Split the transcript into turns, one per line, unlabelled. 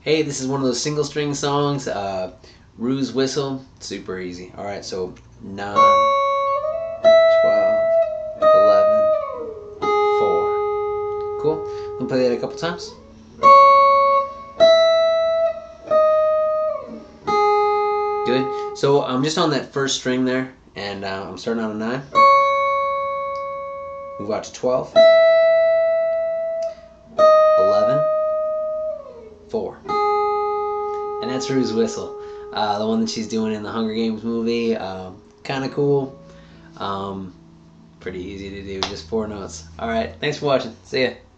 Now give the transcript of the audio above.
Hey, this is one of those single string songs. Ruse whistle, super easy. Alright, so 9, 12, 11, 4. Cool. I'm gonna play that a couple times. Good. So I'm just on that first string there, and I'm starting on a 9. Move out to 12, 11, 4. And that's Rue's whistle, the one that she's doing in the Hunger Games movie. Kind of cool. Pretty easy to do, just 4 notes. Alright, thanks for watching. See ya.